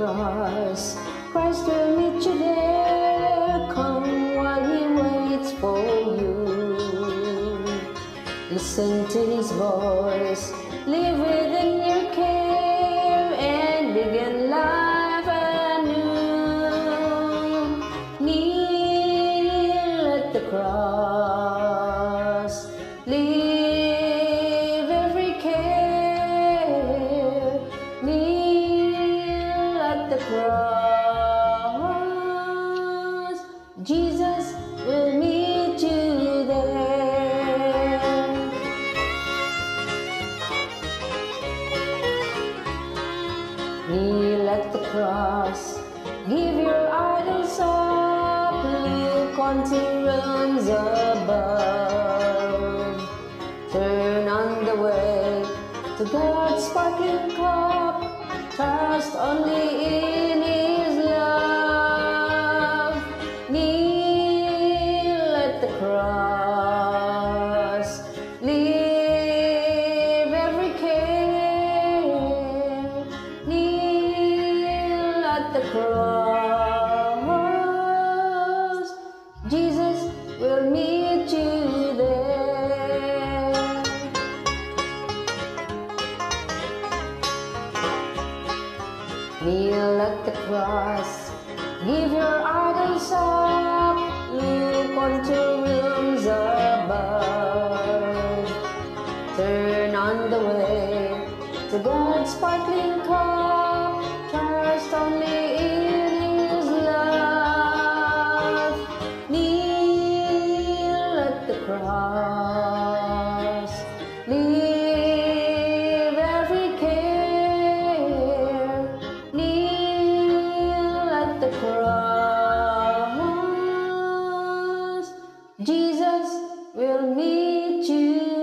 cross, Christ will meet you there. Come while He waits for you. Listen to His voice, live within your care, and begin life anew. Kneel at the cross, leave every care. Kneel at the cross, Jesus will meet you there. Kneel at the cross, give your idols up, look onto realms above. Turn on the way to God's sparkling cup, trust only in His love. Kneel at the cross, leave every care. Kneel at the cross, Jesus will meet you there. Kneel at the cross, give your idols up, look onto realms above. Turn on the way to God's sparkling cup, trust only in His love. Kneel at the cross, leave every care. Kneel at the cross, Jesus will meet you